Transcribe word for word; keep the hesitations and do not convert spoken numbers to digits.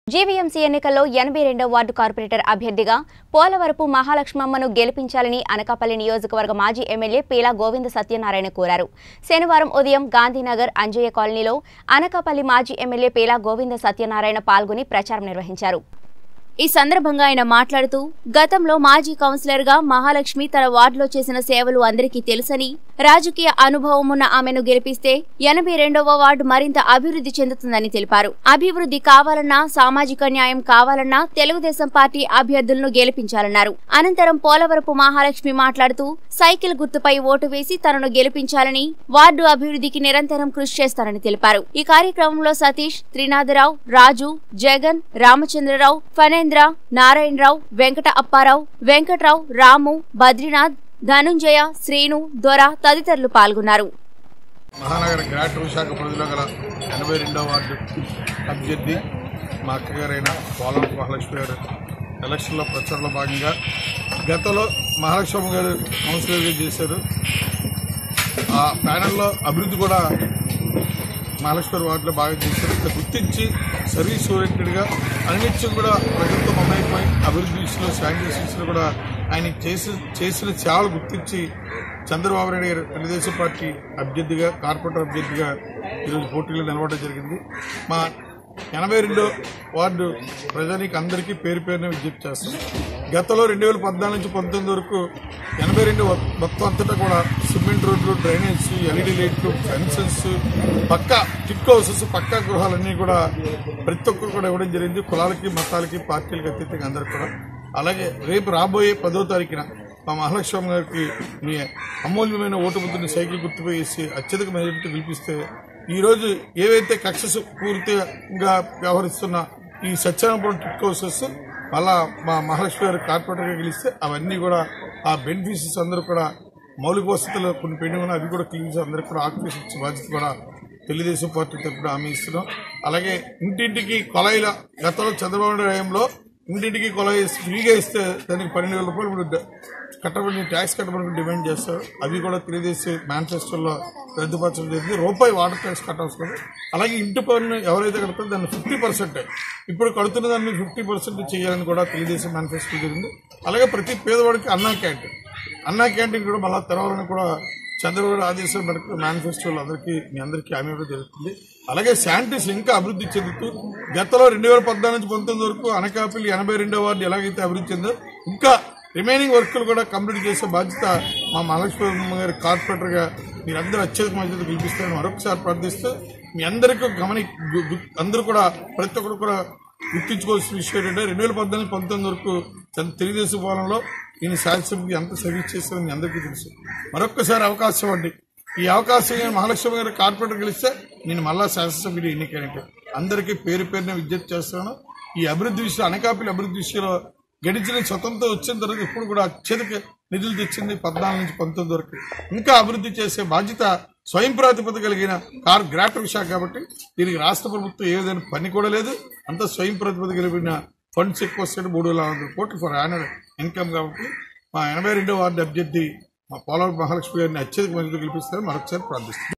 GVMC ఎన్నికల్లో ఎనభై రెండవ వార్డు కార్పొరేటర్ అభ్యర్థిగా పోలవరపు మహాలక్ష్మమ్మను గెలిపించాలని అనకాపల్లి నియోజకవర్గ మాజీ ఎమ్మెల్యే పీలా గోవింద సత్యనారాయణ కోరారు. శనివారం ఉదయం గాంధీనగర్ అంజయ్య కాలనీలో అనకాపల్లి మాజీ ఎమ్మెల్యే పీలా గోవింద సత్యనారాయణ పాల్గొని ప్రచారం నిర్వహించారు. ఈ సందర్భంగా ఆయన మాట్లాడుతూ గతంలో మాజీ కౌన్సిలర్ గా మహాలక్ష్మి తన వార్డులో చేసిన సేవలు అందరికీ తెలుసని, రాజకీయ అనుభవం ఉన్న ఆమెను గెలిపిస్తే ఎనభై రెండవ వార్డు మరింత అభివృద్ధి చెందుతుందని తెలిపారు. అభివృద్ధి కావాలన్నా, సామాజిక న్యాయం కావాలన్నా తెలుగుదేశం పార్టీ అభ్యర్థులను గెలిపించాలన్నారు. అనంతరం పోలవరపు మహాలక్ష్మి మాట్లాడుతూ సైకిల్ గుర్తుపై ఓటు వేసి తనను గెలిపించాలని, వార్డు అభివృద్ధికి నిరంతరం కృషి చేస్తారని తెలిపారు. ఈ కార్యక్రమంలో సతీష్, త్రినాథరావు, రాజు, జగన్, రామచంద్రరావు, ఫనేంద్ర, నారాయణరావు, వెంకట అప్పారావు, వెంకట్రావు, రాము, బద్రీనాథ్, ధనుంజయ, శ్రీను, దొర తదితరులు పాల్గొన్నారు. మహానగర గ్రాట్ విశాఖ పరిధిలో గల ఎనభై రెండవ వార్డు అభ్యర్థి మా అక్కగారైన పోలవరపు మహాలక్ష్మి గారు ఎలక్షన్లో ప్రచారంలో భాగంగా గతంలో మహాలక్ష్మి గారు కౌన్సిలర్గా చేశారు. ఆ ప్యానెల్లో అభివృద్ధి కూడా మహాలక్ష్మి వార్డులో బాగా చేశారు. ఇక్కడ గుర్తించి సర్వీస్ ఓరియంటెడ్గా అన్నిటిని కూడా ప్రజలతో మమైపోయి అభివృద్ధి విషయంలో, శానిటేషన్స్లో కూడా ఆయన చేసి చేసిన సేవలు గుర్తించి చంద్రబాబు నాయుడు గారు తెలుగుదేశం పార్టీ అభ్యర్థిగా, కార్పొరేటర్ అభ్యర్థిగా ఈరోజు పోటీలో నిలబడడం జరిగింది. మా ఎనభై రెండో వార్డు ప్రజానికి అందరికీ పేరు పేరున విజ్ఞప్తి చేస్తాం. గతంలో రెండు వేల పద్నాలుగు నుంచి పంతొమ్మిది వరకు ఎనభై రెండు మొత్తం అంతటా కూడా సిమెంట్ రోడ్లు, డ్రైనేజ్, ఎల్ఈడి లైట్లు, ఫెన్సెస్, పక్కా టిక్ హౌసెస్, పక్కా గృహాలన్నీ కూడా ప్రతి ఒక్కరు కూడా ఇవ్వడం జరిగింది. కులాలకి, మతాలకి, పార్టీలకి అతీతంగా అందరికి కూడా. అలాగే రేపు రాబోయే పదో తారీఖున మా మహాలక్ష్మి గారికి మీ అమూల్యమైన ఓటు ముద్దుని సైకిల్ గుర్తుపై వేసి అత్యధిక మెజారిటీ గెలిపిస్తే ఈరోజు ఏవైతే కక్ష పూర్తిగా వ్యవహరిస్తున్న ఈ సత్యనారాయణపురం టిక్ హౌసెస్ మళ్ళా మా మహాలక్ష్మి గారు కార్పొరేటర్గా గెలిస్తే అవన్నీ కూడా ఆ బెనిఫిషరీస్ అందరూ కూడా మౌలిక వసతులు కొన్ని పెండింగ్ ఉన్నాయి, అవి కూడా క్లీన్ చేసి అందరికీ కూడా ఆక్యుపేషన్ ఇచ్చే బాధ్యత కూడా తెలుగుదేశం పార్టీ తరఫున హామీ ఇస్తున్నాం. అలాగే ఇంటింటికి కొలాయిల గతంలో చంద్రబాబు నాయుడు హయాంలో ఇంటింటికి కొలాయి ఫ్రీగా ఇస్తే దానికి పన్నెండు వేల రూపాయలు ఇప్పుడు కట్టబడి ట్యాక్స్ కట్టబడి డిమాండ్ చేస్తారు. అవి కూడా తెలుగుదేశం మేనిఫెస్టోలో రద్దుపరచడం జరిగింది. రూపాయి వాటర్ ట్యాక్స్ కట్టాల్సి. అలాగే ఇంటి పన్ను ఎవరైతే కడతారో దాన్ని ఫిఫ్టీ పర్సెంట్ ఇప్పుడు కడుతున్న దాన్ని ఫిఫ్టీ పర్సెంట్ చేయాలని కూడా తెలుగుదేశం మేనిఫెస్టో జరిగింది. అలాగే ప్రతి పేదవాడికి అన్నా క్యాంటీన్ అన్నా క్యాంటీన్ కూడా మళ్ళా తెరవాలని కూడా చంద్రబాబు ఆదేశం మేరకు మేనిఫెస్టోలో అందరికీ మీ అందరికీ హామీ ఇవ్వడం జరుగుతుంది. అలాగే శానిటేషన్ ఇంకా అభివృద్ధి చెందుతూ గతంలో రెండు వేల పద్నాలుగు నుంచి పంతొమ్మిది వరకు అనకాపల్లి ఎనభై రెండో వార్డు ఎలాగైతే అభివృద్ధి చెందో ఇంకా రిమైనింగ్ వర్కులు కూడా కంప్లీట్ చేసే బాధ్యత మా మహాలక్ష్మి గారి కార్పొరేటర్ గా మీరందరూ అత్యధిక మద్దతు గెలిపిస్తారని మరొకసారి ప్రార్థిస్తూ మీ అందరికీ గమని అందరూ కూడా ప్రతి ఒక్కరు కూడా గుర్తించుకోవాల్సిన విషయం ఏంటంటే రెండు వేల పద్నాలుగు పంతొమ్మిది వరకు తెలుగుదేశం పాలనలో ఈయన శాసనసభకి ఎంత సర్వీస్ చేస్తారని మీ అందరికీ తెలుసు. మరొక్కసారి అవకాశం ఇవ్వండి. ఈ అవకాశం మహాలక్ష్మి గారి కార్పొరేటర్ గెలిస్తే నేను మళ్ళా శాసనసభ్యుడు ఎన్నికైనట్టు అందరికీ పేరు పేరున విజ్ఞప్తి చేస్తున్నాను. ఈ అభివృద్ధి విషయం అనకాపల్లి అభివృద్ధి విషయంలో గడిచిన స్వతంత్రం వచ్చిన తర్వాత ఇప్పుడు కూడా అత్యధిక నిధులు తెచ్చింది పద్నాలుగు నుంచి పంతొమ్మిది వరకు. ఇంకా అభివృద్ధి చేసే బాధ్యత స్వయం ప్రాతిపదిక కలిగిన కార్ గ్రాట్ విశాఖ కాబట్టి దీనికి రాష్ట్ర ప్రభుత్వం ఏ విధంగా పని కూడా లేదు. అంతా స్వయం ప్రాతిపదిక కలిగిన ఫండ్స్ ఎక్కువ వస్తాయి, మూడు వేల వందల కోట్లు ఫర్ యాన్యువల్ ఇన్కమ్. కాబట్టి మా ఎనభై రెండో వార్డు అభ్యర్థి మా పోలవరపు మహాలక్ష్మి గారిని అత్యధిక మందితో గెలిపిస్తారని మరొకసారి ప్రార్థిస్తున్నాం.